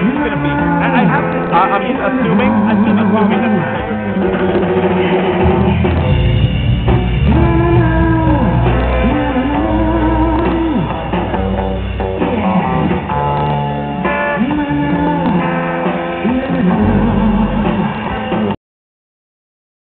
it's gonna be. I have this. I'm assuming that